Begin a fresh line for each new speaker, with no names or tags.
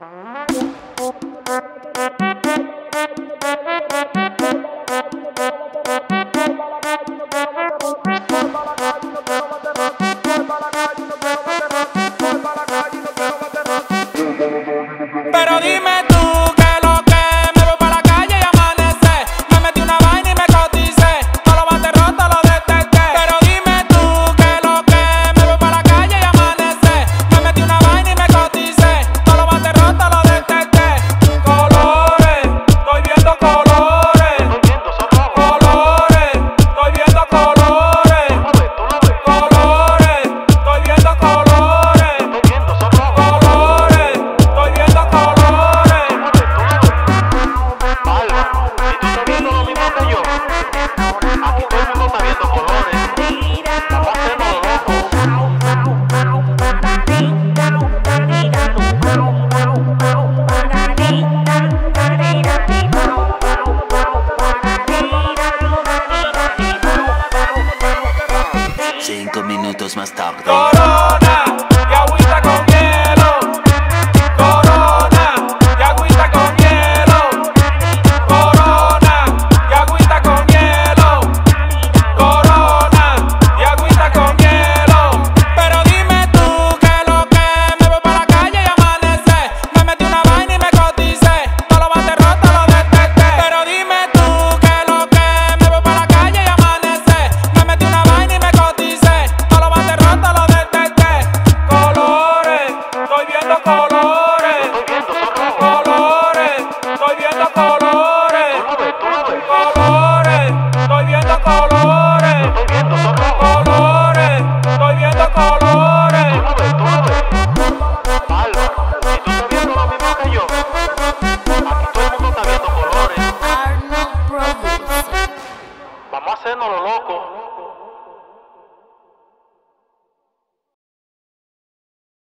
Pero dime tú que lo que me voy para la calle y amanece. Me metí una vaina y me coticé. Todos los bates rotos los detecté. Pero dime tú que lo que me voy para la calle y amanece. Me metí una vaina y me coticé. Todos los bates rotos los detecté. Colores, estoy viendo colores. Colores, estoy viendo colores. Colores, estoy viendo colores.
Cinco minutos más tarde.
Corona y agüita con hielo. Corona y agüita con hielo. Corona y agüita con hielo. Corona y agüita con hielo. Pero dime tú que lo que me voy para la calle y amanece. Me metí una vaina y me coticé. Todos los bates rotos los detecté. Pero dime tú que lo que me voy para la calle y amanece. Me metí una vaina y me coticé. Todos los bates rotos los detecté. Colores, estoy viendo colores.